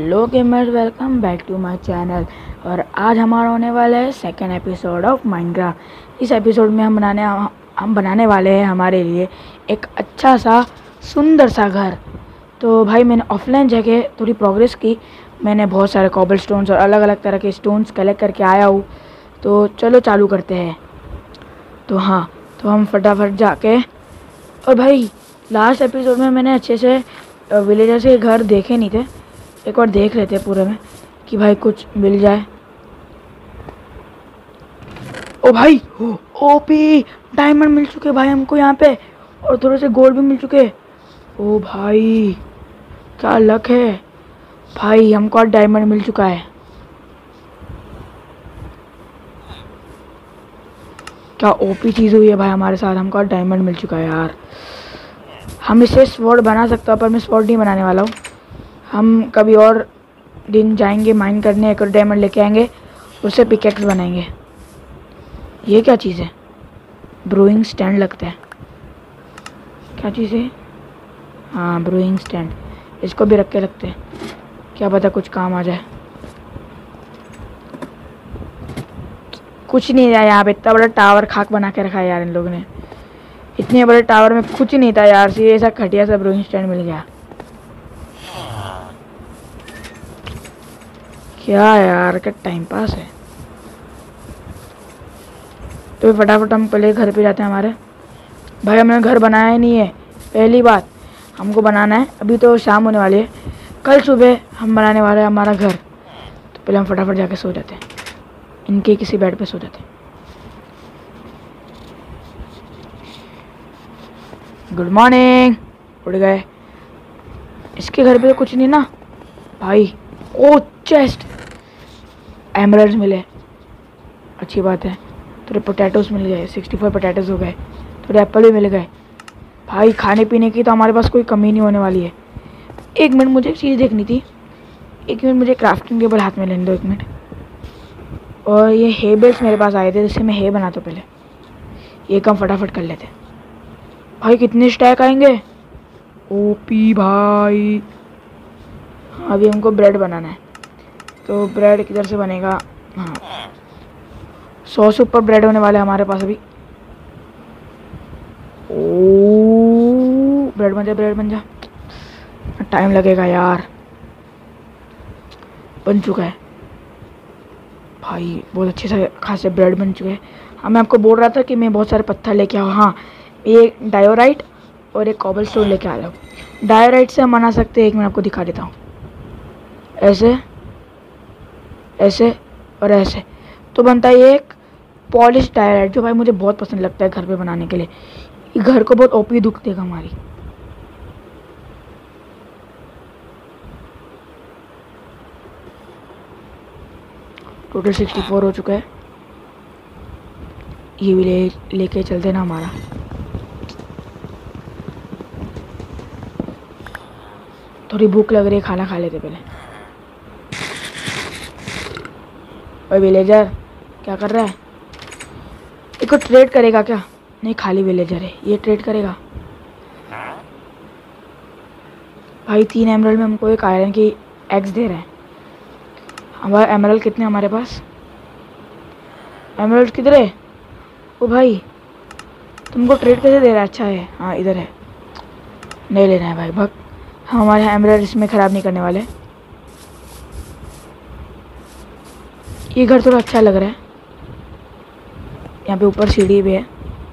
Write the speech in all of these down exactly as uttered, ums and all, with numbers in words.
Hello gamers, welcome back to my channel. और आज हमारा होने वाला है सेकंड एपिसोड ऑफ माइनक्राफ्ट। इस एपिसोड में हम बनाने हम बनाने वाले हैं हमारे लिए एक अच्छा सा सुंदर सा घर। तो भाई मैंने ऑफलाइन जगह थोड़ी प्रोग्रेस की, मैंने बहुत सारे कॉबल स्टोन्स और अलग अलग तरह के स्टोन्स कलेक्ट करके आया हूँ। तो चलो चालू करते हैं। तो हाँ, तो हम फटाफट जाके, और भाई लास्ट एपिसोड में मैंने अच्छे से विलेजर्स के घर देखे नहीं थे, एक बार देख लेते हैं पूरे में कि भाई कुछ मिल जाए। ओ भाई, ओपी डायमंड मिल चुके भाई हमको यहाँ पे, और थोड़े से गोल्ड भी मिल चुके। ओ भाई क्या लक है भाई, हमको आज डायमंड मिल चुका है। क्या ओपी चीज़ हुई है भाई हमारे साथ, हमको आज डायमंड मिल चुका है यार। हम इसे स्वॉर्ड बना सकते हैं, पर मैं स्वॉर्ड नहीं बनाने वाला हूँ। हम कभी और दिन जाएंगे माइन करने, एक और डायमंड लेके आएंगे, उससे पिकेक्स बनाएंगे। ये क्या चीज़ है? ब्रूइंग स्टैंड लगता है। क्या चीज़ है? हाँ, ब्रूइंग स्टैंड। इसको भी रख के रखते हैं, क्या पता कुछ काम आ जाए। कुछ नहीं है यहाँ पे, इतना बड़ा टावर खाक बना के रखा है यार इन लोगों ने। इतने बड़े टावर में कुछ नहीं था यार, ये ऐसा घटिया सा ब्रूइंग स्टैंड मिल गया। क्या यार, क्या टाइम पास है। तो फटाफट हम पहले घर पे जाते हैं हमारे। भाई हमने घर बनाया ही नहीं है, पहली बात हमको बनाना है। अभी तो शाम होने वाली है, कल सुबह हम बनाने वाले हैं हमारा घर। तो पहले हम फटाफट जाके सो जाते हैं, इनके किसी बेड पे सो जाते हैं। Good morning. उठ गए। इसके घर पे तो कुछ नहीं ना भाई। ओ चेस्ट, एमरल्ड्स मिले, अच्छी बात है। थोड़े पोटैटोस मिल गए, सिक्सटी फोर पोटैटोस हो गए। थोड़े एप्पल भी मिल गए भाई। खाने पीने की तो हमारे पास कोई कमी नहीं होने वाली है। एक मिनट, मुझे एक चीज़ देखनी थी। एक मिनट, मुझे क्राफ्टिंग टेबल हाथ में लेने दो, एक मिनट। और ये हे बेल्स मेरे पास आए थे, जिससे मैं हे बनाता हूँ पहले। ये काम फटाफट कर लेते भाई। कितने स्टैक आएंगे? ओपी भाई। हाँ, अभी हमको ब्रेड बनाना है। तो ब्रेड किधर से बनेगा? हाँ, सौ से ऊपर ब्रेड होने वाले हमारे पास अभी। ओ ब्रेड बन जा, ब्रेड बन जा। टाइम लगेगा यार। बन चुका है भाई, बहुत अच्छे से खासे ब्रेड बन चुके हैं। हाँ, मैं आपको बोल रहा था कि मैं बहुत सारे पत्थर लेके आऊँ। हाँ, एक डायोराइट और एक कॉबल स्टोन लेके आ जाओ। डायोराइट से हम बना सकते हैं, एक मैं आपको दिखा देता हूँ। ऐसे ऐसे और ऐसे तो बनता है एक पॉलिश डायोराइट, जो भाई मुझे बहुत पसंद लगता है घर पे बनाने के लिए। ये घर को बहुत ओपी दुख देगा हमारी। टोटल सिक्सटी फोर हो चुका है। ये भी ले लेके चलते ना हमारा। थोड़ी भूख लग रही है, खाना खा लेते पहले। ओए विलेजर, क्या कर रहा है? इसको ट्रेड करेगा क्या? नहीं, खाली विलेजर है, ये ट्रेड करेगा भाई। तीन एमरल्ड में हमको एक आयरन की एग्स दे रहे हैं। हमारे एमरल्ड कितने हमारे पास? एमरल्ड किधर है? ओ भाई, तुमको ट्रेड कैसे दे रहा है? अच्छा है, हाँ इधर है। नहीं लेना है भाई, भग। हम हमारे एमरल्ड इसमें ख़राब नहीं करने वाले। ये घर थोड़ा अच्छा लग रहा है। यहाँ पे ऊपर सीढ़ी भी है,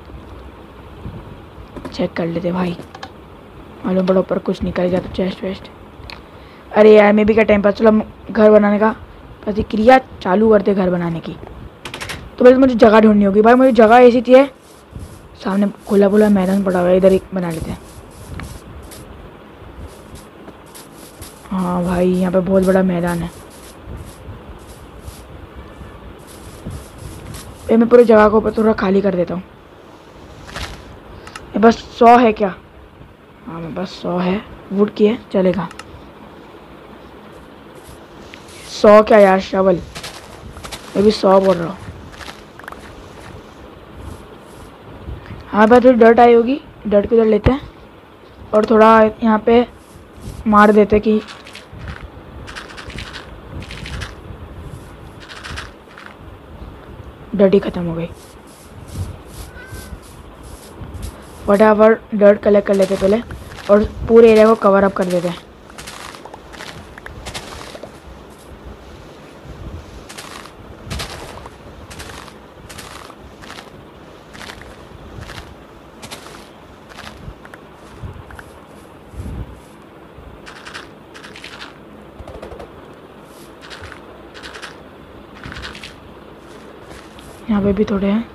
चेक कर लेते भाई। मालूम पड़ा ऊपर कुछ निकल गया तो चेस्ट वेस्ट। अरे यार, मैं भी क्या टाइम पास। चलो हम घर बनाने का प्रतिक्रिया चालू करते घर बनाने की। तो पहले मुझे जगह ढूंढनी होगी भाई। मुझे जगह ऐसी चाहिए, सामने खुला खुला मैदान पड़ा हुआ है, इधर एक बना लेते हैं। हाँ भाई, यहाँ पे बहुत बड़ा मैदान है। मैं पूरी जगह को थोड़ा खाली कर देता हूँ। बस सौ है क्या? हाँ, मैं बस सौ है। वुड की है, चलेगा। सौ क्या यार, शवल। मैं भी सौ बोल रहा हूँ। हाँ भाई, थोड़ी डर्ट आई होगी, डर्ट किधर लेते हैं और थोड़ा यहाँ पे मार देते कि डर्ट ही ख़त्म हो गई। फटाफट डर्ट कलेक्ट कर लेते पहले और पूरे एरिया को कवर अप कर देते हैं। यहाँ पे भी थोड़े हैं,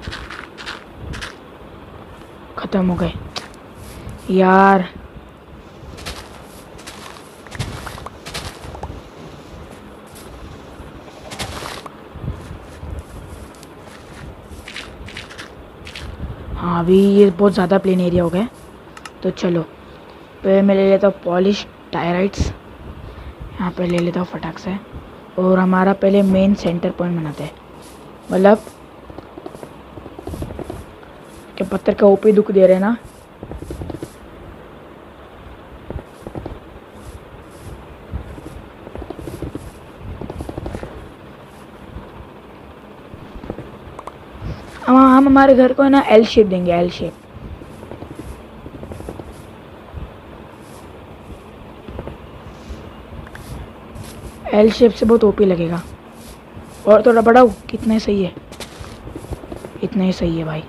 ख़त्म हो गए यार। हाँ अभी ये बहुत ज़्यादा प्लेन एरिया हो गया, तो चलो पहले मैं ले लेता हूँ पॉलिश टायराइट्स, यहाँ पे ले लेता हूँ फटाक से। और हमारा पहले मेन सेंटर पॉइंट बनाते हैं, मतलब कि पत्थर का ओपी दुख दे रहे हैं ना। हम हम हमारे घर को है ना एल शेप देंगे, एल शेप। एल शेप से बहुत ओपी लगेगा। और थोड़ा बढ़ाओ, कितना सही है, इतना ही सही है भाई।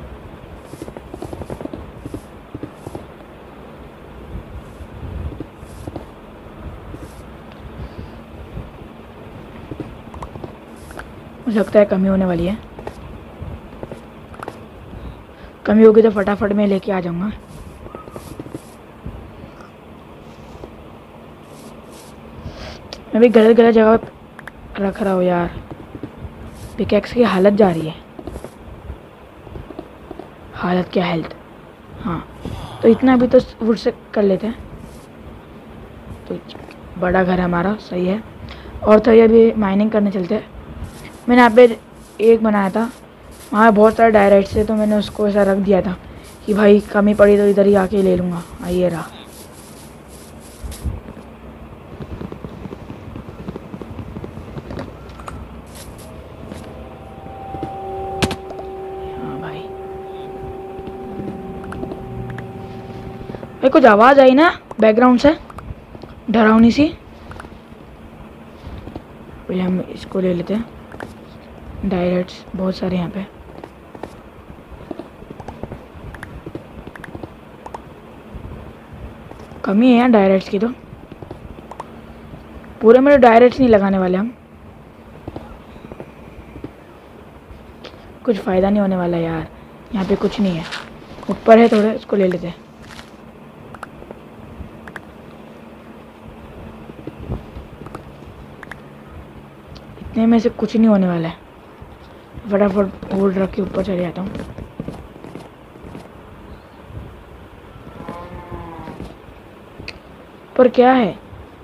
मुझे लगता है कमी होने वाली है, कमी होगी तो फटाफट मैं लेके आ जाऊंगा। मैं भी गलत गलत जगह रख रहा हूँ यार, पिकैक्स की हालत जा रही है। हालत क्या, हेल्थ। हाँ तो इतना भी तो वुड से कर लेते हैं, तो बड़ा घर हमारा सही है। और तो ये भी माइनिंग करने चलते हैं। मैंने यहाँ पे एक बनाया था, वहाँ बहुत सारे डायरेक्ट थे, तो मैंने उसको ऐसा रख दिया था कि भाई कमी पड़ी तो इधर ही आके ले लूँगा। आइए रहा। हाँ भाई, भाई कुछ आवाज़ आई ना बैकग्राउंड से, डरावनी सी। पहले हम इसको ले लेते हैं, डायरेक्ट्स बहुत सारे यहाँ पे। कमी है यार डायरेक्ट्स की, तो पूरे मेरे डायरेक्ट्स नहीं लगाने वाले हम, कुछ फ़ायदा नहीं होने वाला यार। यहाँ पे कुछ नहीं है, ऊपर है थोड़े, इसको ले लेते हैं। इतने में से कुछ नहीं होने वाला है। फटाफट होल्ड रख के ऊपर चले जाता हूँ। पर क्या है,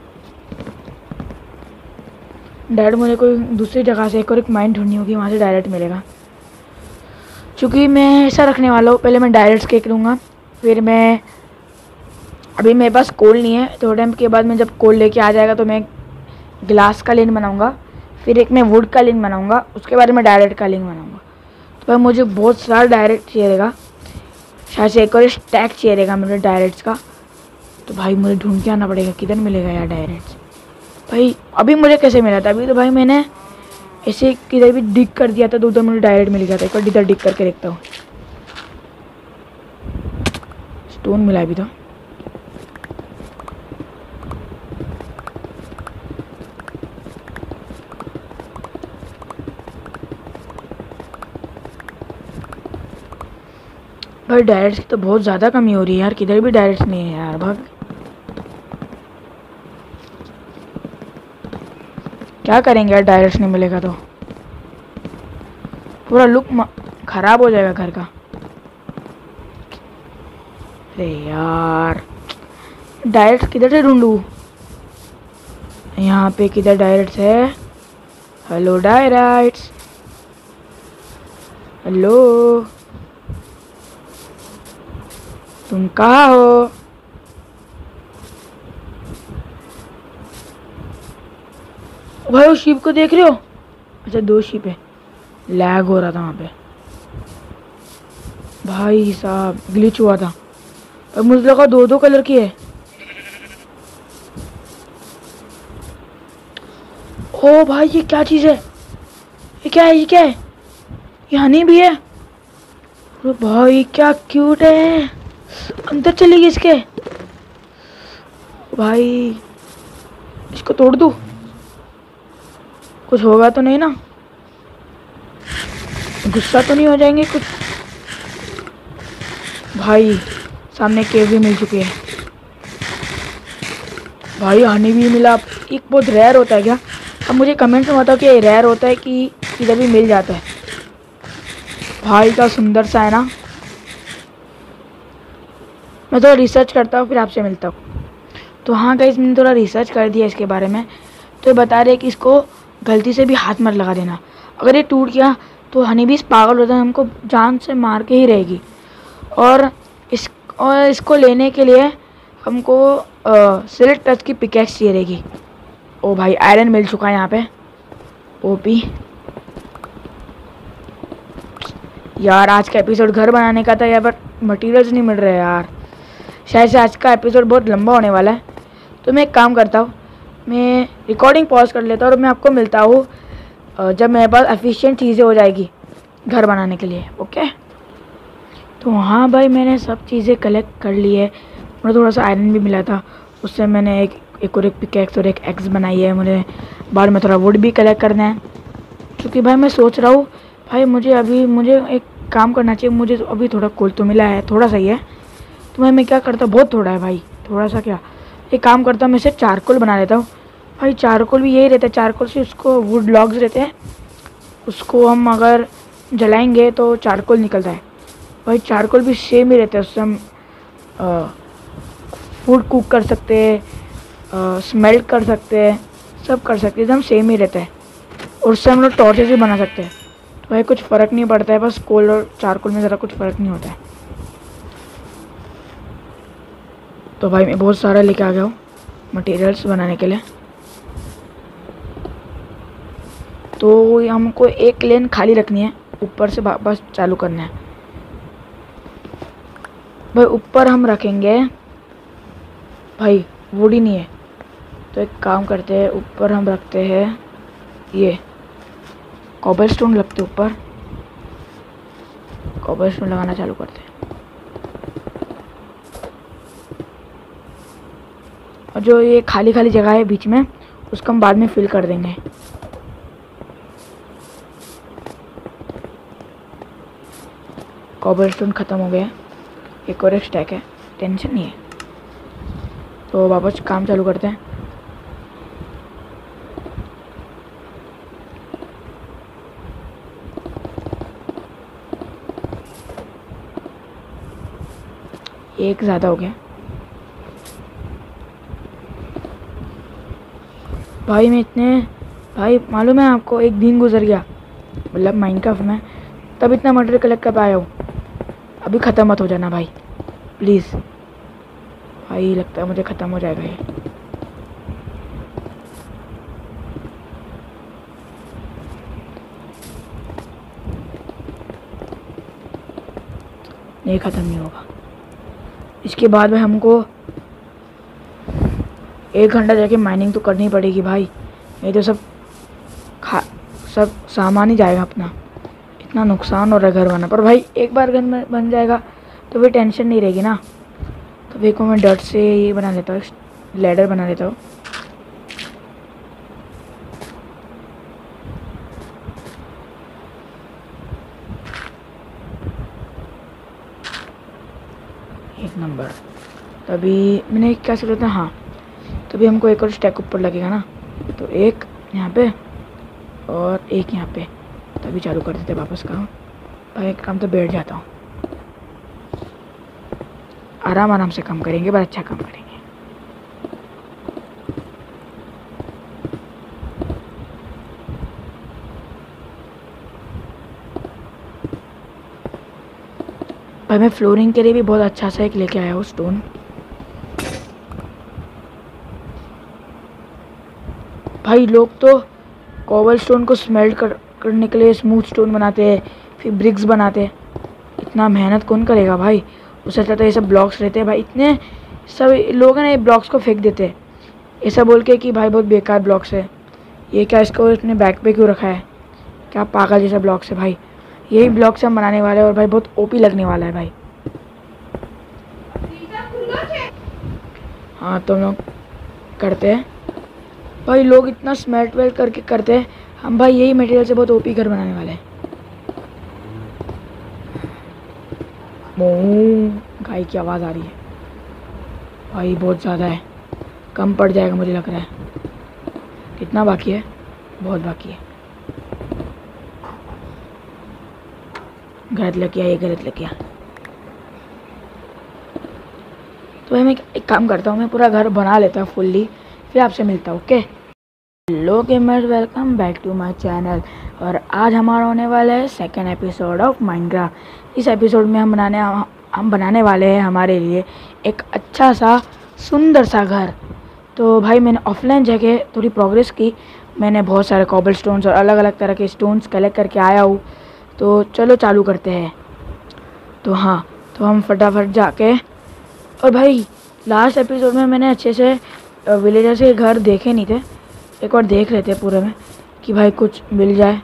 डायरेक्ट मुझे कोई दूसरी जगह से एक और एक माइन ढूंढनी होगी, वहाँ से डायरेक्ट मिलेगा। क्योंकि मैं ऐसा रखने वाला हूँ, पहले मैं डायरेक्ट केक लूँगा, फिर मैं, अभी मेरे पास कोल नहीं है, थोड़े टाइम के बाद मैं जब कोल लेके आ जाएगा तो मैं ग्लास का लेन बनाऊँगा, फिर एक मैं वुड का लिंक बनाऊंगा, उसके बाद में डायरेक्ट का लिंक बनाऊंगा। तो भाई मुझे बहुत सारा डायरेक्ट चाहिए रहेगा, शायद से एक और स्टैक चाहिए रहेगा मुझे डायरेक्ट्स का। तो भाई मुझे ढूंढ के आना पड़ेगा, किधर मिलेगा यार डायरेक्ट्स। भाई अभी मुझे कैसे मिला था, अभी तो भाई मैंने ऐसे किधर भी डिग कर दिया था तो उधर मुझे डायरेक्ट मिल गया था। एक बार इधर डिग करके देखता हूँ, स्टोन मिला अभी तो। भाई डायरेक्ट्स की तो बहुत ज़्यादा कमी हो रही है यार, किधर भी डायरेक्ट्स नहीं है यार। भाग, क्या करेंगे यार, डायरेक्ट्स नहीं मिलेगा तो पूरा लुक खराब हो जाएगा घर का। अरे यार डायरेक्ट्स किधर से ढूंढूं, यहाँ पे किधर डायरेक्ट्स है। हेलो डायरेक्ट्स, हेलो तुम कहाँ हो। भाई वो शिप को देख रहे हो, अच्छा दो शिप है, लैग हो रहा था वहाँ पे भाई साहब, ग्लिच हुआ था। और मुझे लगा दो दो कलर की है। ओ भाई ये क्या चीज़ है, ये क्या है, ये क्या है, ये हनी भी है। अरे भाई क्या क्यूट है, अंदर चली गई इसके। भाई इसको तोड़ दूँ, कुछ होगा तो नहीं ना, गुस्सा तो नहीं हो जाएंगे कुछ। भाई सामने केव भी मिल चुकी है। भाई हनी भी मिला। एक बहुत रेयर होता है क्या? अब मुझे कमेंट में बताओ कि ये रेयर होता है कि इधर भी मिल जाता है। भाई का सुंदर सा है ना। मैं थोड़ा रिसर्च करता हूँ फिर आपसे मिलता हूँ। तो हाँ गाइस, मैंने थोड़ा रिसर्च कर दिया इसके बारे में। तो ये बता रहे कि इसको गलती से भी हाथ मत लगा देना। अगर ये टूट गया तो हनी भी पागल होता है, हमको जान से मार के ही रहेगी। और इस और इसको लेने के लिए हमको सिल्क टच की पिकेक्स चाहिए रहेगी। ओ भाई आयरन मिल चुका है यहाँ पे। ओपी यार, आज का एपिसोड घर बनाने का था यार, बट मटेरियल्स नहीं मिल रहे यार। शायद से आज का एपिसोड बहुत लंबा होने वाला है। तो मैं एक काम करता हूँ, मैं रिकॉर्डिंग पॉज कर लेता हूँ और मैं आपको मिलता हूँ जब मेरे पास एफिशिएंट चीज़ें हो जाएगी घर बनाने के लिए। ओके। तो हाँ भाई, मैंने सब चीज़ें कलेक्ट कर ली है। मुझे थोड़ा सा आयरन भी मिला था, उससे मैंने एक एक और एक पिकेक्स और एक एक्स बनाई है। मुझे बाद में थोड़ा वुड भी कलेक्ट करना है, क्योंकि भाई मैं सोच रहा हूँ भाई मुझे अभी मुझे एक काम करना चाहिए। मुझे तो अभी थोड़ा कोल तो मिला है, थोड़ा सा ही है। तो मैं मैं क्या करता हूँ, बहुत थोड़ा है भाई, थोड़ा सा क्या, एक काम करता हूँ मैं इसे चारकोल बना लेता हूँ। भाई चारकोल भी यही रहता है, चारकोल से उसको वुड लॉग्स रहते हैं, उसको हम अगर जलाएंगे तो चारकोल निकलता है। भाई चारकोल भी सेम ही रहता है, उससे हम फूड कुक कर सकते हैं, स्मेल्ट कर सकते हैं, सब कर सकते हैं, एकदम सेम ही रहता है। और उससे हम लोग टॉर्चेस भी बना सकते हैं। तो भाई कुछ फ़र्क नहीं पड़ता है, बस कोल और चारकोल में ज़रा कुछ फ़र्क नहीं होता है। तो भाई मैं बहुत सारा लेके आ गया हूँ मटेरियल्स बनाने के लिए। तो हमको एक लेन खाली रखनी है, ऊपर से वापस चालू करना है। भाई ऊपर हम रखेंगे, भाई वुड ही नहीं है, तो एक काम करते हैं, ऊपर हम रखते हैं ये कॉबलस्टोन, लगते ऊपर कॉबलस्टोन लगाना चालू करते हैं। और जो ये खाली खाली जगह है बीच में, उसको हम बाद में फिल कर देंगे। कॉबलस्टोन ख़त्म हो गया, एक और एक स्टैक है, टेंशन नहीं है। तो वापस काम चालू करते हैं। एक ज़्यादा हो गया भाई। मैं इतने भाई मालूम है आपको, एक दिन गुजर गया मतलब माइनक्राफ्ट में, तब इतना मटेरियल कलेक्ट कर पाया हूँ। अभी ख़त्म मत हो जाना भाई प्लीज़। भाई लगता है मुझे ख़त्म हो जाएगा ये। नहीं, ख़त्म नहीं होगा। इसके बाद में हमको एक घंटा जाके माइनिंग तो करनी पड़ेगी भाई, नहीं तो सब खा सब सामान ही जाएगा अपना। इतना नुकसान हो रहा है घर बना पर। भाई एक बार घर में बन जाएगा तो फिर टेंशन नहीं रहेगी ना। तो देखो मैं डट से ये बना लेता हूँ, लैडर बना लेता हूँ। एक नंबर। तभी मैंने क्या सोचा था, हाँ तभी हमको एक और स्टैक ऊपर लगेगा ना, तो एक यहाँ पे और एक यहाँ पे, तभी चालू कर देते वापस काम। भाई एक काम तो बैठ जाता हूँ, आराम आराम से काम करेंगे, बड़ा अच्छा काम करेंगे। भाई मैं फ्लोरिंग के लिए भी बहुत अच्छा सा एक लेके आया हूँ स्टोन। भाई लोग तो कोबल स्टोन को स्मेल्ट कर करने के लिए स्मूथ स्टोन बनाते हैं, फिर ब्रिक्स बनाते हैं। इतना मेहनत कौन करेगा भाई। उससे अच्छा तो ये सब ब्लॉक्स रहते हैं भाई। इतने सब लोग हैं ना ये ब्लॉक्स को फेंक देते हैं ऐसा बोल के कि भाई बहुत बेकार ब्लॉक्स है। ये क्या इसको इसने बैक पे क्यों रखा है, क्या पागल जैसा ब्लॉक्स है भाई। यही ब्लॉक्स हम बनाने वाले हैं और भाई बहुत ओपी लगने वाला है भाई। हाँ तो हम लोग करते हैं भाई। लोग इतना स्मेल्ट वेल्ट करके करते हैं, हम भाई यही मटेरियल से बहुत ओपी घर बनाने वाले हैं। गाय की आवाज़ आ रही है भाई, बहुत ज़्यादा है, कम पड़ जाएगा मुझे लग रहा है। कितना बाकी है, बहुत बाकी है। गलत लग गया, ये गलत लग गया। तो भाई मैं एक काम करता हूँ, मैं पूरा घर बना लेता हूँ फुल्ली, फिर आपसे मिलता हूँ। Okay, hello gamers, welcome back to my channel. और आज हमारा होने वाला है सेकंड एपिसोड ऑफ माइनक्राफ्ट। इस एपिसोड में हम बनाने हम बनाने वाले हैं हमारे लिए एक अच्छा सा सुंदर सा घर। तो भाई मैंने ऑफलाइन जगह थोड़ी प्रोग्रेस की, मैंने बहुत सारे कॉबल स्टोन्स और अलग अलग तरह के स्टोन्स कलेक्ट करके आया हूँ। तो चलो चालू करते हैं। तो हाँ, तो हम फटाफट जाके, और भाई लास्ट एपिसोड में मैंने अच्छे से विलेजर से घर देखे नहीं थे, एक बार देख लेते हैं पूरे में कि भाई कुछ मिल जाए।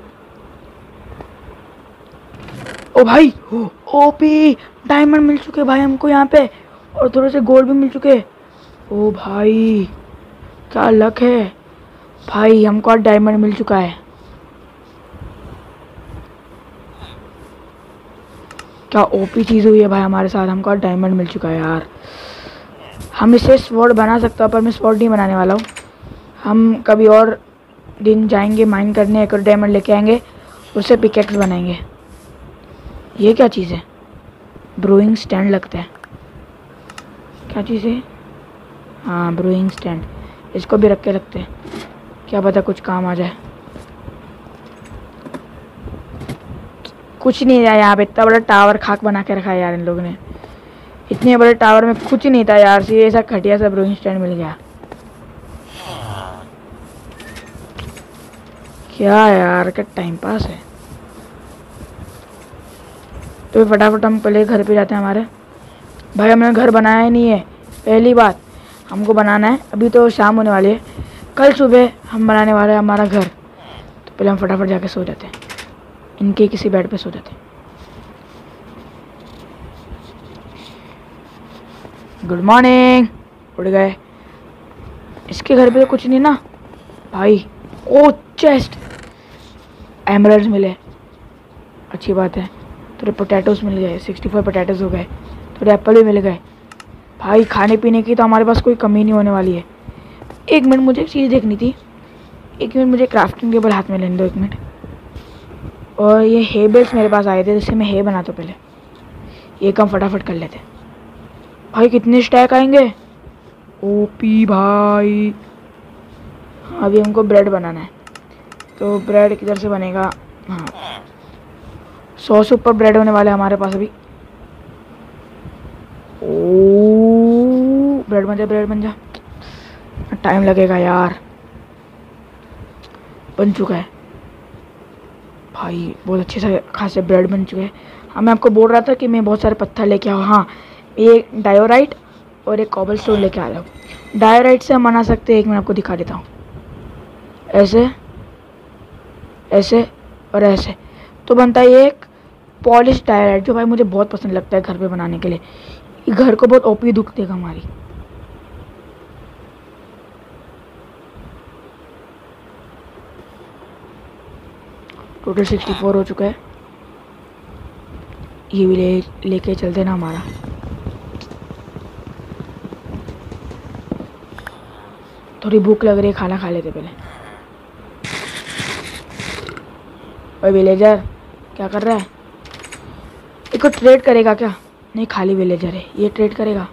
ओ भाई, ओपी डायमंड मिल चुके भाई हमको यहाँ पे, और थोड़े से गोल्ड भी मिल चुके। ओ भाई क्या लक है भाई, हमको आज डायमंड मिल चुका है। क्या ओपी चीज़ हुई है भाई हमारे साथ, हमको आज डायमंड मिल चुका है यार। हम इसे स्वॉर्ड बना सकते हैं, पर मैं स्वॉर्ड नहीं बनाने वाला हूँ। हम कभी और दिन जाएंगे माइन करने, एक और डायमंड लेके आएंगे, उससे पिकेक्स बनाएंगे। ये क्या चीज़ है, ब्रूइंग स्टैंड लगता है। क्या चीज़ है, हाँ ब्रूइंग स्टैंड, इसको भी रख के रखते हैं, क्या पता कुछ काम आ जाए। कुछ नहीं था यहाँ पे, इतना बड़ा टावर खाक बना के रखा है यार इन लोगों ने। इतने बड़े टावर में कुछ नहीं था यार, सी ऐसा घटिया सा ब्रूइंग स्टैंड मिल गया। क्या यार, क्या टाइम पास है। तो फटाफट हम पहले घर पे जाते हैं हमारे। भाई हमने घर बनाया ही नहीं है, पहली बात हमको बनाना है। अभी तो शाम होने वाली है, कल सुबह हम बनाने वाले हैं हमारा घर। तो पहले हम फटाफट जाके सो जाते हैं, इनके किसी बेड पे सो जाते हैं। गुड मॉर्निंग, उठ गए। इसके घर पे तो कुछ नहीं ना भाई। ओ चेस्ट, एमरल्ड्स मिले, अच्छी बात है। थोड़े पोटैटोस मिल गए, सिक्सटी फोर पोटैटोस हो गए। थोड़े एप्पल भी मिल गए भाई। खाने पीने की तो हमारे पास कोई कमी नहीं होने वाली है। एक मिनट, मुझे एक चीज़ देखनी थी, एक मिनट मुझे क्राफ्टिंग टेबल हाथ में लेने दो, एक मिनट। और ये हे बेल्स मेरे पास आए थे, जिससे मैं हे बनाता हूँ पहले। ये काम फटाफट कर लेते भाई। कितने स्टैक आएंगे, ओपी भाई। अभी हमको ब्रेड बनाना है, तो ब्रेड किधर से बनेगा। हाँ, सौ से ऊपर ब्रेड होने वाले हमारे पास अभी। ओ ब्रेड बन जा, ब्रेड बन जा, टाइम लगेगा यार। बन चुका है भाई, बहुत अच्छे से खासे ब्रेड बन चुके हैं। हाँ मैं आपको बोल रहा था कि मैं बहुत सारे पत्थर लेके आऊँ। हाँ, एक डायोराइट और एक कॉबल स्टोन लेके आ रहा हूँ। डायोराइट से हम बना सकते हैं, एक मैं आपको दिखा देता हूँ। ऐसे ऐसे और ऐसे, तो बनता है एक पॉलिश डायोराइट, जो भाई मुझे बहुत पसंद लगता है घर पे बनाने के लिए। ये घर को बहुत ओपी दुख देगा हमारी। टोटल सिक्सटी फोर हो चुका है। ये भी ले लेके चलते ना हमारा। थोड़ी भूख लग रही है, खाना खा लेते पहले। ओए विलेजर, क्या कर रहा है। इसको ट्रेड करेगा क्या, नहीं खाली विलेजर है, ये ट्रेड करेगा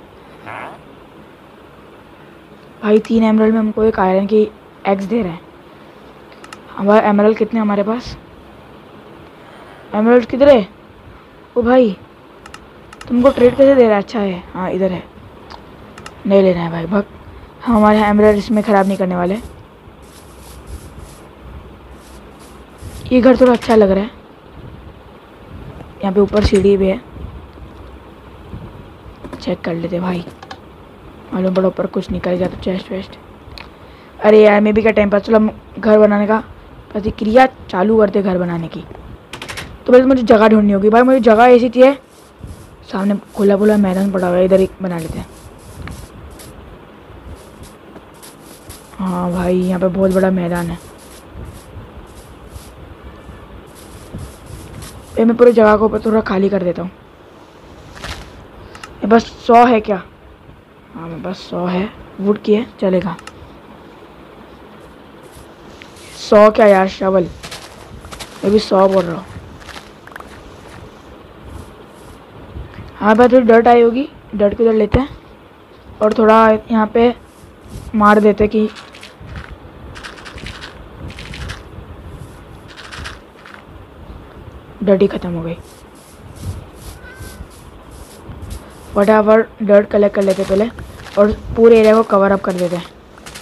भाई। तीन एमरल्ड में हमको एक आयरन की एग्स दे रहे हैं। हमारे एमरल्ड कितने हमारे पास, एमरल्ड किधर है। ओ भाई तुमको ट्रेड कैसे दे रहा है, अच्छा है। हाँ इधर है, नहीं लेना है भाई, भग। हम हमारे एमरल्ड इसमें ख़राब नहीं करने वाले। ये घर थोड़ा अच्छा लग रहा है। यहाँ पे ऊपर सीढ़ी भी है, चेक कर लेते भाई, मालूम पड़ा ऊपर कुछ निकल गया तो चेस्ट वेस्ट। अरे यार मे भी क्या टाइम पास, चलो हम घर बनाने का प्रतिक्रिया चालू करते घर बनाने की। तो बस मुझे जगह ढूंढनी होगी भाई, मुझे जगह ऐसी चाहिए। सामने खुला खुला मैदान पड़ा हुआ है, इधर एक बना लेते हैं। हाँ भाई यहाँ पे बहुत बड़ा मैदान है। ये मैं पूरी जगह को थोड़ा खाली कर देता हूँ। ये बस सौ है क्या? हाँ मैं बस सौ है, वुड की है, चलेगा। सौ क्या यार, शवल, मैं भी सौ बोल रहा हूँ। हाँ भाई थोड़ी डर्ट आई होगी, डर्ट को इधर लेते हैं और थोड़ा यहाँ पे मार देते कि डर्ट ही ख़त्म हो गई। फटाफट डर्ट कलेक्ट कर लेते पहले और पूरे एरिया को कवर अप कर देते हैं।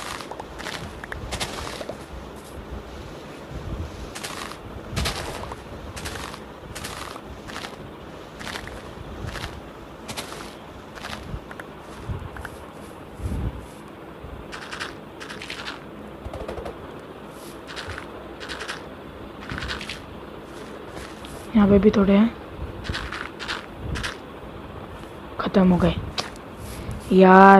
यहाँ पे भी थोड़े हैं, ख़त्म हो गए यार।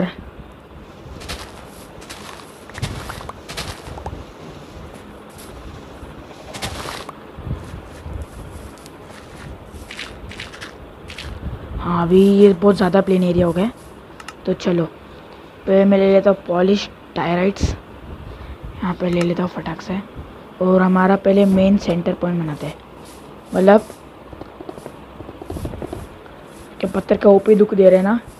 हाँ अभी ये बहुत ज़्यादा प्लेन एरिया हो गया, तो चलो पहले मैं ले लेता हूँ पॉलिश टायराइट्स, यहाँ पे ले लेता हूँ फटाक से। और हमारा पहले मेन सेंटर पॉइंट बनाते हैं, मतलब कि पत्थर का ऊपर दुख दे रहे हैं ना।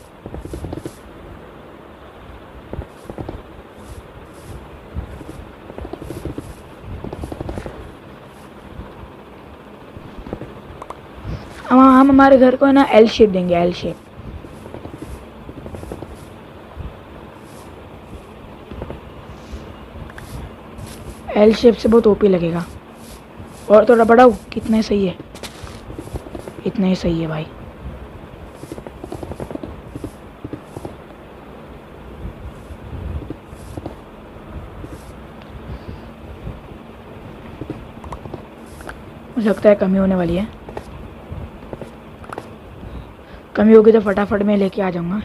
हम हम हमारे घर को है ना एल शेप देंगे, एल शेप। एल शेप से बहुत ओपी लगेगा। और थोड़ा बढ़ाओ, कितना ही सही है, इतना ही सही है भाई। मुझे लगता है कमी होने वाली है, कमी होगी तो फटाफट मैं लेके आ जाऊंगा।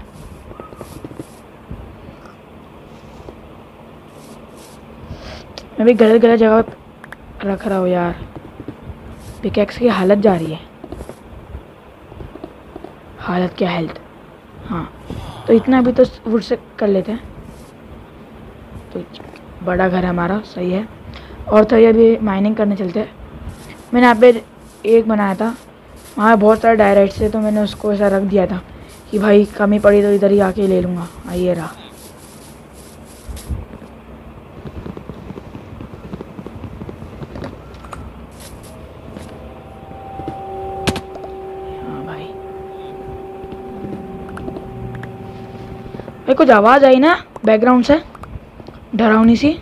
मैं भी गलत गलत जगह पे रख रहा हूँ यार, पिकैक्स की हालत जा रही है। हालत क्या, हेल्थ। हाँ तो इतना भी तो वुड से कर लेते हैं। तो बड़ा घर हमारा सही है। और तो ये अभी माइनिंग करने चलते हैं। मैंने यहाँ पे एक बनाया था, वहाँ बहुत सारे डायरेक्ट से, तो मैंने उसको ऐसा रख दिया था कि भाई कमी पड़ी तो इधर ही आके ले लूँगा। आइए रहा। हाँ भाई भाई कुछ आवाज़ आई ना बैकग्राउंड से, डरावनी सी।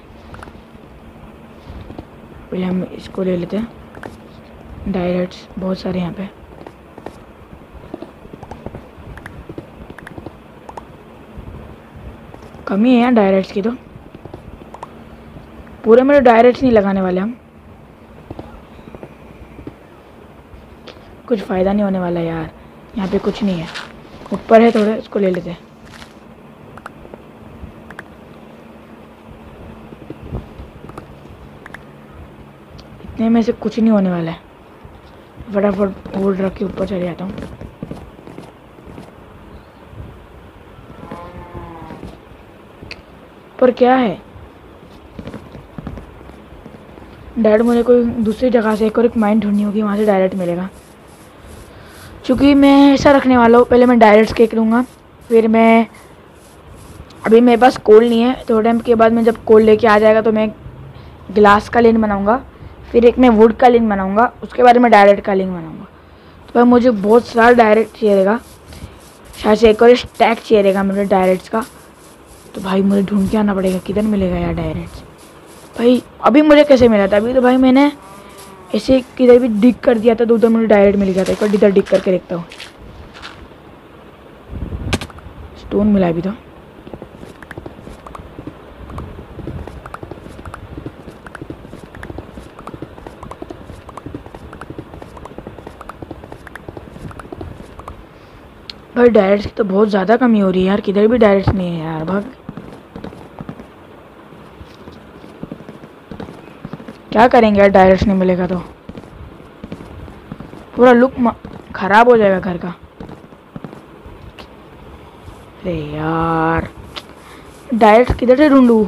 पहले हम इसको ले लेते हैं, डायरेक्ट्स बहुत सारे यहाँ पे। कमी है यहाँ डायरेक्ट्स की, तो पूरे मेरे डायरेक्ट्स नहीं लगाने वाले हम, कुछ फ़ायदा नहीं होने वाला यार। यहाँ पे कुछ नहीं है, ऊपर है थोड़े, इसको ले लेते हैं। इतने में से कुछ नहीं होने वाला है। फटाफट वुड रख के ऊपर चले जाता हूँ। पर क्या है डायरेक्ट, मुझे कोई दूसरी जगह से एक और एक माइंड ढूंढनी होगी, वहाँ से डायरेक्ट मिलेगा। क्योंकि मैं ऐसा रखने वाला हूँ, पहले मैं डायरेक्ट केक लूँगा, फिर मैं, अभी मेरे पास कोल नहीं है, थोड़े टाइम के बाद मैं जब कोल लेके आ जाएगा तो मैं ग्लास का लेन बनाऊँगा, फिर एक मैं वुड का लिंक बनाऊंगा, उसके बाद में डायरेक्ट का लिंक बनाऊंगा। तो भाई मुझे बहुत सारा डायरेक्ट चाहिए रहेगा, शायद से एक और स्टैक चाहिए रहेगा मेरे डायरेक्ट्स का। तो भाई मुझे ढूंढ के आना पड़ेगा, किधर मिलेगा यार डायरेक्ट्स। भाई अभी मुझे कैसे मिला था, अभी तो भाई मैंने ऐसे किधर भी डिग कर दिया था तो उधर मुझे डायरेक्ट मिल गया था। एक बार इधर डिग करके देखता हूँ। स्टोन मिला अभी तो। भाई डायरेक्ट्स की तो बहुत ज़्यादा कमी हो रही है यार, किधर भी डायरेक्ट्स नहीं है यार। भाग, क्या करेंगे यार डायरेक्ट्स नहीं मिलेगा तो पूरा लुक खराब हो जाएगा घर का। अरे यार डायरेक्ट किधर से ढूंढूं?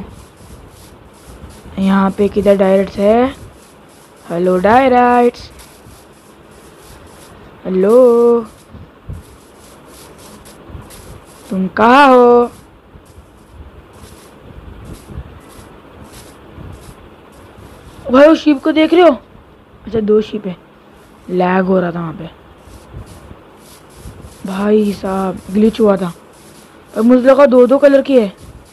यहाँ पे किधर डायरेक्ट्स है? हेलो डायरेक्ट्स, हेलो तुम कहाँ हो? भाई वो शिप को देख रहे हो? अच्छा दो शिप है, लैग हो रहा था वहाँ पे। भाई साहब ग्लिच हुआ था और मुझे लगा दो दो कलर की है।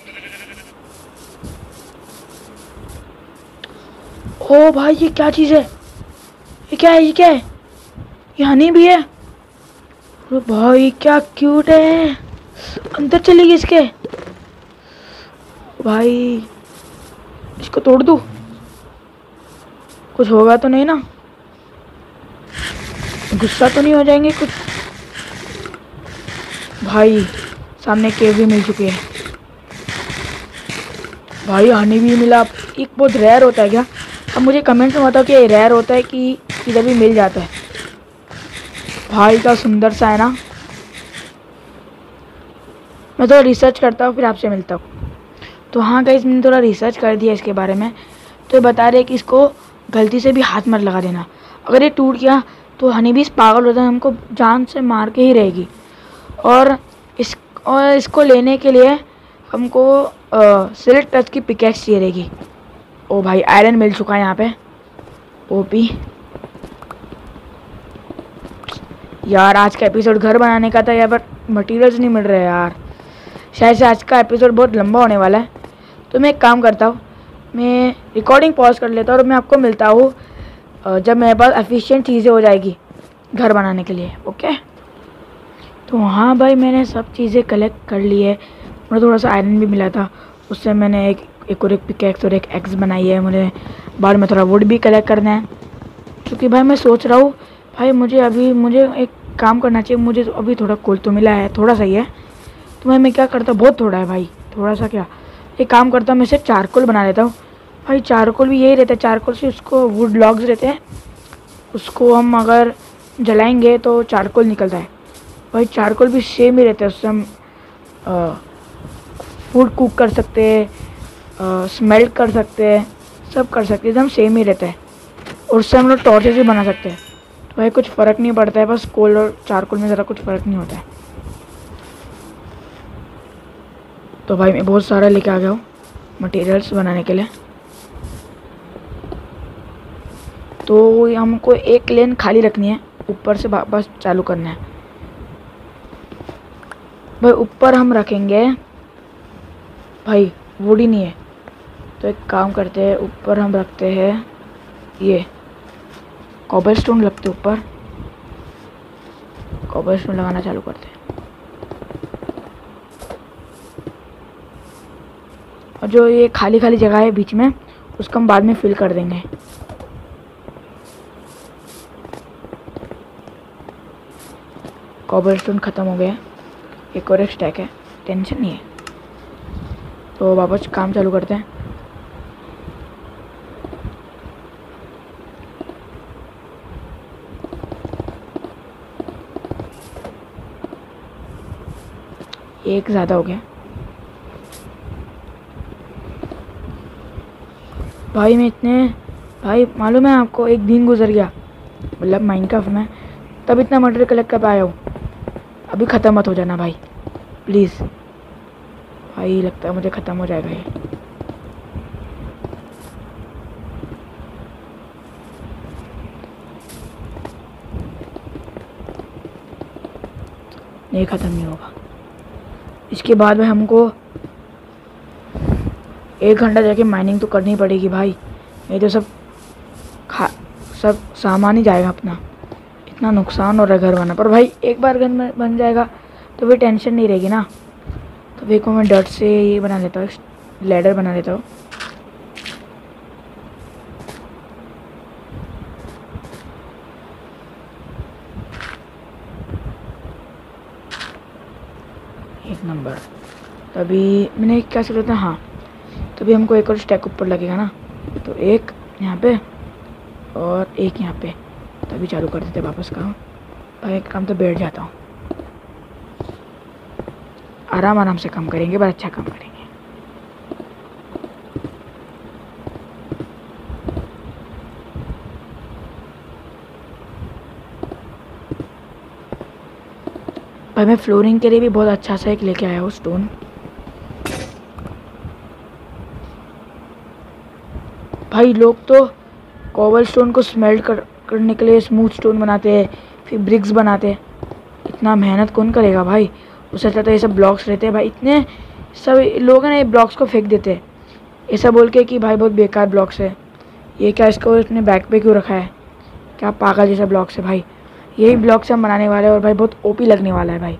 ओ भाई ये क्या चीज़ है? ये क्या है? ये क्या है? ये हनी भी है? अरे भाई क्या क्यूट है। अंदर चली गई इसके। भाई इसको तोड़ दूं? कुछ होगा तो नहीं ना? गुस्सा तो नहीं हो जाएंगे कुछ? भाई सामने केव भी मिल चुकी है। भाई हनी भी मिला। एक बहुत रेयर होता है क्या? अब मुझे कमेंट में बताओ कि ये रेयर होता है कि इधर भी मिल जाता है। भाई का सुंदर सा है ना। मैं थोड़ा रिसर्च करता हूँ फिर आपसे मिलता हूँ। तो हाँ गाइस मैंने थोड़ा रिसर्च कर दिया इसके बारे में। तो ये बता रहे कि इसको गलती से भी हाथ मत लगा देना। अगर ये टूट गया तो हनी भी पागल होता है, हमको जान से मार के ही रहेगी। और इस और इसको लेने के लिए हमको सिल्क टच की पिकेक्स चाहिए रहेगी। ओ भाई आयरन मिल चुका है यहाँ पे। ओपी यार आज का एपिसोड घर बनाने का था यार, बट मटेरियल्स नहीं मिल रहे यार। शायद से आज का एपिसोड बहुत लंबा होने वाला है। तो मैं एक काम करता हूँ, मैं रिकॉर्डिंग पॉज कर लेता हूँ और मैं आपको मिलता हूँ जब मेरे पास एफिशिएंट चीज़ें हो जाएगी घर बनाने के लिए। ओके तो हाँ भाई मैंने सब चीज़ें कलेक्ट कर ली है। मुझे थोड़ा सा आयरन भी मिला था, उससे मैंने एक एक और एक पिकेक्स और एक एक्स बनाई है। मुझे बाद में थोड़ा वुड भी कलेक्ट करना है, क्योंकि भाई मैं सोच रहा हूँ भाई मुझे अभी मुझे एक काम करना चाहिए। मुझे तो अभी थोड़ा कोल तो मिला है, थोड़ा सा ही है। तो मैं मैं क्या करता, बहुत थोड़ा है भाई, थोड़ा सा क्या, एक काम करता हूँ मैं इसे चारकोल बना लेता हूँ। भाई चारकोल भी यही रहता है, चारकोल से उसको वुड लॉग्स रहते हैं, उसको हम अगर जलाएंगे तो चारकोल निकलता है। भाई चारकोल भी सेम ही रहता है, उससे हम फूड कुक कर सकते हैं, स्मेल्ट कर सकते हैं, सब कर सकते हैं, एकदम सेम ही रहता है। और उससे हम लोग टॉर्चेस भी बना सकते हैं। तो भाई कुछ फ़र्क नहीं पड़ता है, बस कोल और चारकोल में ज़रा कुछ फ़र्क नहीं होता है। तो भाई मैं बहुत सारा लेके आ गया हूँ मटेरियल्स बनाने के लिए। तो हमको एक लेन खाली रखनी है, ऊपर से वापस चालू करना है। भाई ऊपर हम रखेंगे, भाई वुड ही नहीं है तो एक काम करते हैं, ऊपर हम रखते हैं ये कॉबलस्टोन, लगते ऊपर कॉबलस्टोन लगाना चालू करते हैं। और जो ये खाली खाली जगह है बीच में, उसको हम बाद में फिल कर देंगे। कॉबलस्टोन ख़त्म हो गया, एक और एक स्टैक है, टेंशन नहीं है। तो वापस काम चालू करते हैं। एक ज़्यादा हो गया भाई। मैं इतने भाई मालूम है आपको, एक दिन गुजर गया मतलब माइनक्राफ्ट में, तब इतना मटेरियल कलेक्ट कर पाया हूँ। अभी ख़त्म मत हो जाना भाई प्लीज़। भाई लगता है मुझे ख़त्म हो जाएगा ये। नहीं ख़त्म नहीं होगा। इसके बाद में हमको एक घंटा जाके माइनिंग तो करनी पड़ेगी भाई, नहीं तो सब खा सब सामान ही जाएगा अपना। इतना नुकसान हो रहा है घर बना पर। भाई एक बार घर में बन जाएगा तो फिर टेंशन नहीं रहेगी ना। तो देखो मैं डर्ट से ये बना लेता हूँ, लैडर बना लेता हूँ। एक नंबर। तभी मैंने क्या सोचा था, हाँ तभी हमको एक और स्टैक ऊपर लगेगा ना, तो एक यहाँ पे और एक यहाँ पे, तभी चालू कर देते वापस काम। भाई एक काम तो बैठ जाता हूँ, आराम आराम से काम करेंगे, बड़ा अच्छा काम करेंगे। भाई मैं फ्लोरिंग के लिए भी बहुत अच्छा सा एक लेके आया हूँ स्टोन। भाई लोग तो कोबल स्टोन को स्मेल्ट कर, करने के लिए स्मूथ स्टोन बनाते हैं, फिर ब्रिक्स बनाते हैं। इतना मेहनत कौन करेगा भाई। उससे अच्छा तो ये सब ब्लॉक्स रहते हैं भाई। इतने सब लोग हैं ना ये ब्लॉक्स को फेंक देते हैं ऐसा बोल के कि भाई बहुत बेकार ब्लॉक्स है, ये क्या इसको इसने बैक पे क्यों रखा है, क्या पागल जैसा ब्लॉक्स है भाई। यही ब्लॉक्स हम बनाने वाले हैं और भाई बहुत ओपी लगने वाला है भाई।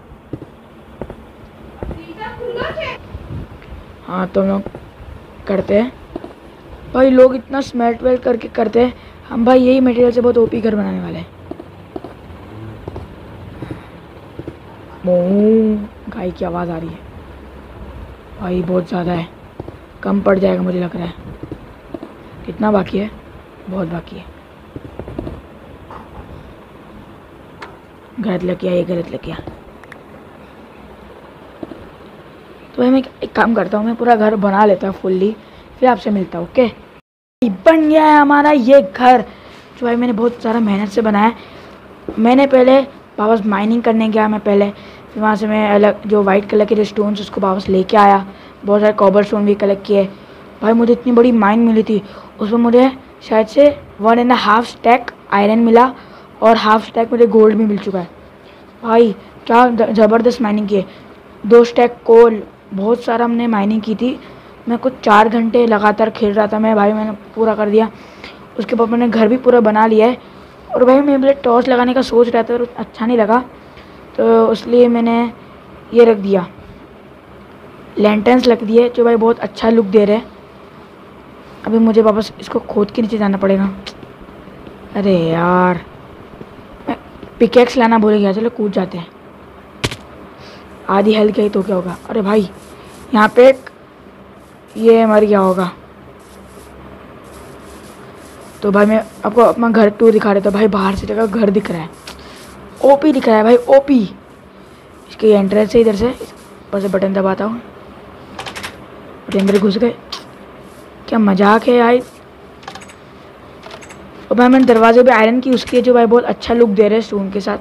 हाँ तो हम लोग करते हैं भाई, लोग इतना स्मेल्ट वेल्ट करके करते हैं, हम भाई यही मटेरियल से बहुत ओपी घर बनाने वाले हैं। गाय की आवाज़ आ रही है भाई, बहुत ज़्यादा है, कम पड़ जाएगा मुझे लग रहा है। कितना बाकी है? बहुत बाकी है। गलत लग गया, ये गलत लग गया। तो भाई मैं एक काम करता हूँ, मैं पूरा घर बना लेता हूँ फुल्ली, फिर आपसे मिलता हूँ। ओके, बन गया है हमारा ये घर जो भाई मैंने बहुत सारा मेहनत से बनाया। मैंने पहले वापस माइनिंग करने गया मैं पहले, फिर वहाँ से मैं अलग जो वाइट कलर के जो स्टोन्स उसको वापस लेके आया। बहुत सारे कॉबर स्टोन भी कलेक्ट किए। भाई मुझे इतनी बड़ी माइन मिली थी, उसमें मुझे शायद से one and half stack iron मिला और हाफ स्टैक मुझे गोल्ड भी मिल चुका है। भाई क्या ज़बरदस्त माइनिंग की है। दो स्टैक कोल, बहुत सारा हमने माइनिंग की थी। मैं कुछ चार घंटे लगातार खेल रहा था मैं भाई, मैंने पूरा कर दिया। उसके बाद मैंने घर भी पूरा बना लिया है। और भाई मैं पहले टॉर्च लगाने का सोच रहा था और अच्छा नहीं लगा, तो इसलिए मैंने ये रख दिया, लैंटर्न्स रख दिए जो भाई बहुत अच्छा लुक दे रहे। अभी मुझे वापस इसको खोद के नीचे जाना पड़ेगा। अरे यार मैं पिकेक्स लाना भूल गया। चलो कूद जाते हैं, आधी हेल्थ गई तो क्या होगा। अरे भाई यहाँ पे एक ये मर गया होगा। तो भाई मैं आपको अपना घर टूर दिखा रहा था भाई, बाहर से जगह घर दिख रहा है, ओपी दिख रहा है भाई, ओपी। इसकी एंट्रेंस है इधर से, ऊपर से बटन दबाता हूँ और अंदर घुस गए। क्या मजाक है यार। और भाई मैंने दरवाजे पे आयरन की उसकी जो भाई बहुत अच्छा लुक दे रहे हैं स्टोन के साथ।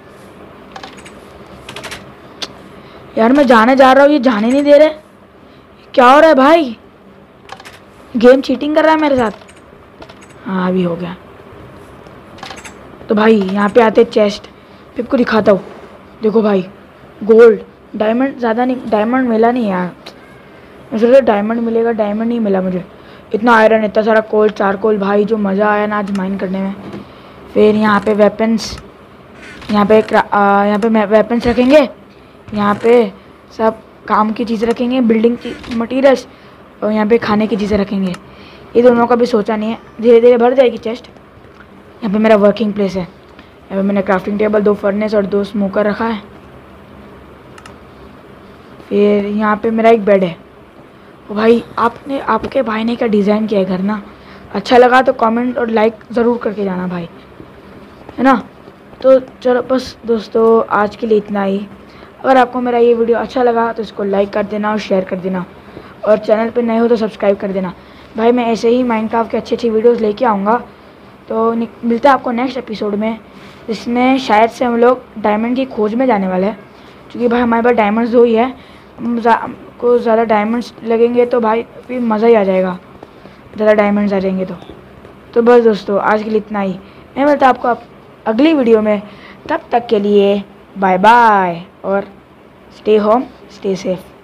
यार मैं जाने जा रहा हूँ, ये जाने नहीं दे रहे, क्या हो रहा है भाई। गेम चीटिंग कर रहा है मेरे साथ। हाँ अभी हो गया। तो भाई यहाँ पे आते चेस्ट, फिर को दिखाता हूँ। देखो भाई गोल्ड, डायमंड ज़्यादा नहीं, डायमंड मिला नहीं यार। मैं सोचा डायमंड मिलेगा, डायमंड नहीं मिला मुझे। इतना आयरन, इतना सारा कोल, चारकोल, भाई जो मज़ा आया ना आज माइन करने में। फिर यहाँ पे वेपन्स, यहाँ पे यहाँ पे वेपन्स रखेंगे, यहाँ पे सब काम की चीज़ें रखेंगे, बिल्डिंग की मटीरियल्स, और यहाँ पे खाने की चीज़ें रखेंगे। ये दोनों का भी सोचा नहीं है, धीरे धीरे भर जाएगी चेस्ट। यहाँ पे मेरा वर्किंग प्लेस है, यहाँ पे मैंने क्राफ्टिंग टेबल, दो फर्नेस और दो स्मोकर रखा है। फिर यहाँ पे मेरा एक बेड है। तो भाई आपने आपके भाई ने क्या डिज़ाइन किया है घर ना, अच्छा लगा तो कमेंट और लाइक ज़रूर करके जाना भाई, है ना। तो चलो बस दोस्तों आज के लिए इतना ही। अगर आपको मेरा ये वीडियो अच्छा लगा तो इसको लाइक कर देना और शेयर कर देना, और चैनल पे नए हो तो सब्सक्राइब कर देना भाई। मैं ऐसे ही माइनक्राफ्ट के अच्छी अच्छी वीडियोस लेके आऊँगा। तो मिलता है आपको नेक्स्ट एपिसोड में, जिसमें शायद से हम लोग डायमंड की खोज में जाने वाले हैं, क्योंकि भाई हमारे पास डायमंड्स दो ही है। को ज़्यादा डायमंड्स लगेंगे तो भाई फिर मज़ा ही आ जाएगा, ज़्यादा डायमंड्स आ जाएंगे तो। तो बस दोस्तों आज के लिए इतना ही। मैं मिलता आपको आप अगली वीडियो में, तब तक के लिए बाय बाय और स्टे होम स्टे सेफ।